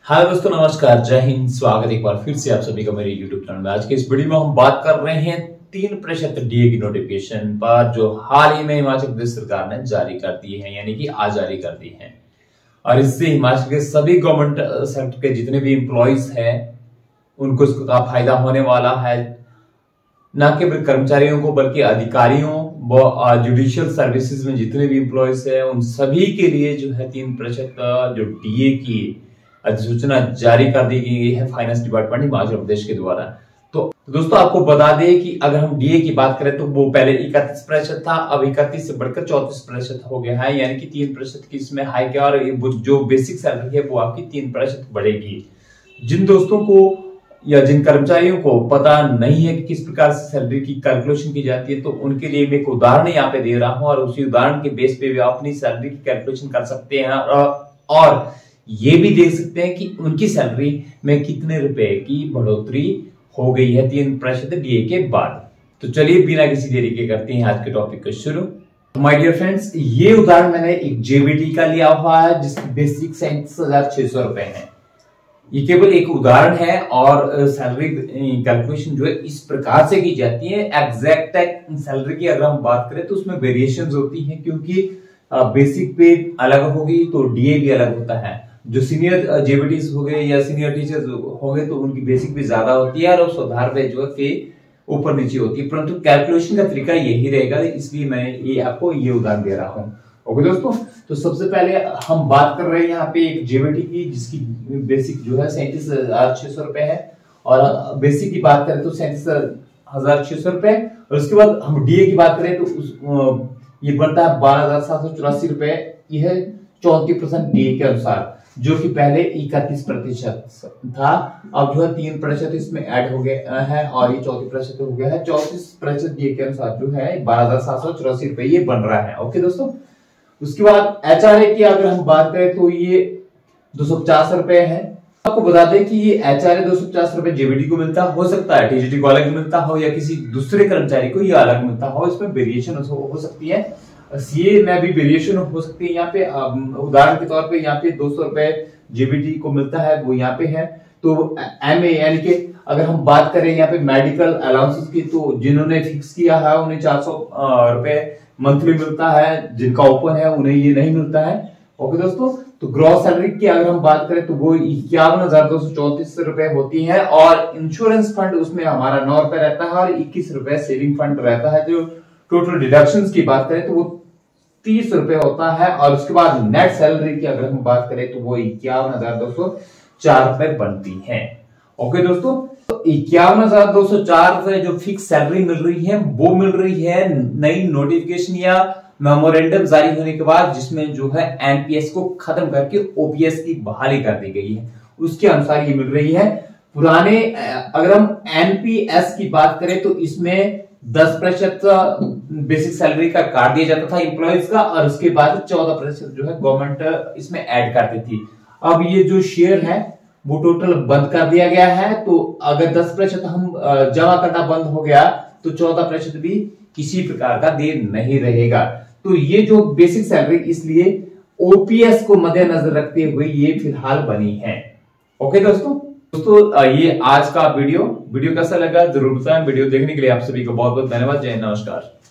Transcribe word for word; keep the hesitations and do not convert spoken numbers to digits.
हाय दोस्तों, नमस्कार, जय हिंद। स्वागत एक बार फिर से आप सभी का मेरे यूट्यूब चैनल में। आज के इस वीडियो में हम बात कर रहे हैं तीन प्रतिशत डीए की नोटिफिकेशन पर, जो हाल ही में हिमाचल प्रदेश सरकार ने जारी कर दी है, यानी कि आज जारी कर दी है। और इससे हिमाचल के सभी गवर्नमेंट सेक्टर के जितने भी एम्प्लॉइज हैं उनको इसका फायदा होने वाला है। न केवल कर्मचारियों को बल्कि अधिकारियों व जुडिशियल सर्विसेज में जितने भी एम्प्लॉइज हैं उन सभी के लिए जो है तीन प्रतिशत जो डीए की अधिसूचना जारी कर दी गई है फाइनेंस डिपार्टमेंट हिमाचल प्रदेश के द्वारा। तो दोस्तों आपको बता दें कि अगर हम डीए की बात करें तो वो पहले इकतीस प्रतिशत था, अब इकतीस से बढ़कर चौतीस प्रतिशत हो गया है, यानी कि तीन प्रतिशत की इसमें हाइक है। और जो बेसिक सैलरी है वो आपकी तीन प्रतिशत बढ़ेगी। जिन दोस्तों को या जिन कर्मचारियों को पता नहीं है कि किस प्रकार से सैलरी की कैलकुलेशन की जाती है, तो उनके लिए मैं एक उदाहरण यहाँ पे दे रहा हूँ और उसी उदाहरण के बेस पे भी आप अपनी सैलरी की कैलकुलेशन कर सकते हैं और ये भी देख सकते हैं कि उनकी सैलरी में कितने रुपए की बढ़ोतरी हो गई है तीन प्रतिशत डीए के बाद। तो चलिए बिना किसी देरी के करते हैं आज के टॉपिक को शुरू। माय डियर फ्रेंड्स, ये उदाहरण मैंने एक जेबीटी का लिया हुआ है जिसकी बेसिक सैंतीस हजार छह सौ रुपए है। ये केवल एक उदाहरण है और सैलरी कैलकुलेशन जो है इस प्रकार से की जाती है। एग्जैक्ट सैलरी की अगर हम बात करें तो उसमें वेरिएशंस होती हैं, क्योंकि बेसिक पे अलग होगी तो डीए भी अलग होता है। जो सीनियर जेबीटीज हो गए या सीनियर टीचर्स हो गए तो उनकी बेसिक भी ज्यादा होती है और उस आधार पे जो है फी ऊपर नीचे होती है, परंतु कैलकुलेशन का तरीका यही रहेगा, इसलिए मैं ये आपको ये उदाहरण दे रहा हूँ। ओके दोस्तों, तो सबसे पहले हम बात कर रहे हैं यहाँ पे एक जेबीटी की जिसकी बेसिक जो है सैंतीस हजार छह सौ रुपए है और बेसिक की बात करें तो सैंतीस हजार छह सौ रुपए। और उसके बाद हम डीए की बात करें तो उस ये बनता है बारह हजार सात सौ चौरासी रुपए। यह चौंतीस परसेंट डीए के अनुसार, जो कि पहले इकतीस प्रतिशत था, अब जो है तीन प्रतिशत इसमें ऐड हो गया है और ये चौतीस प्रतिशत हो गया है। चौतीस प्रतिशत डीए के अनुसार जो है बारह हजार सात सौ चौरासी रुपए ये बन रहा है। ओके दोस्तों, उसके बाद एचआरए की अगर हम बात करें तो ये दो सौ पचास रुपए है। आपको बता दें कि ये एचआरए दो सौ पचास रुपए जेबीटी को मिलता हो सकता है, टीजीटी को अलग मिलता हो या किसी दूसरे कर्मचारी को यह अलग मिलता हो, इसमें वेरिएशन हो सकती है। सीए में भी वेरिएशन हो सकती है। यहाँ पे उदाहरण के तौर पे यहाँ पे दो सौ रुपए जेबीटी को मिलता है, वो यहाँ पे है। तो एमए यानी कि अगर हम बात करें यहाँ पे मेडिकल अलाउंसेस की, तो जिन्होंने फिक्स किया है उन्हें चार सौ रुपए मंथली मिलता है, जिनका ओपन है उन्हें ये नहीं मिलता है। ओके दोस्तों, तो ग्रॉस सैलरी की अगर हम बात करें तो वो इक्यावन हजार दो सौ चौतीस रुपए होती है और इंश्योरेंस फंड उसमें हमारा नौ रुपए रहता है और इक्कीस रुपए सेविंग फंड रहता है। जो टोटल डिडक्शंस की बात करें तो वो तीस रुपए होता है। और उसके बाद नेट सैलरी की अगर हम बात करें तो वो इक्यावन हजार दो सौ चार रुपए बनती है। ओके दोस्तों, तो इक्यावन हजार दो सौ चार रुपए जो फिक्स सैलरी मिल रही है वो मिल रही है नई नोटिफिकेशन या मेमोरेंडम जारी होने के बाद, जिसमें जो है एनपीएस को खत्म करके ओपीएस की बहाली कर दी गई है, उसके अनुसार ये मिल रही है। पुराने अगर हम एनपीएस की बात करें तो इसमें दस प्रतिशत बेसिक सैलरी का काट दिया जाता था एम्प्लॉइज का और उसके बाद चौदह प्रतिशत जो है गवर्नमेंट इसमें ऐड करती थी। अब ये जो शेयर है वो टोटल बंद कर दिया गया है। तो अगर दस प्रतिशत हम जमा करना बंद हो गया तो चौदह प्रतिशत भी किसी प्रकार का दे नहीं रहेगा। तो ये जो बेसिक सैलरी इसलिए ओपीएस को मद्देनजर रखते हुए ये फिलहाल बनी है। ओके दोस्तों दोस्तों ये आज का वीडियो वीडियो कैसा लगा जरूर बताएं। वीडियो देखने के लिए आप सभी को बहुत बहुत धन्यवाद। जय हिंद, नमस्कार।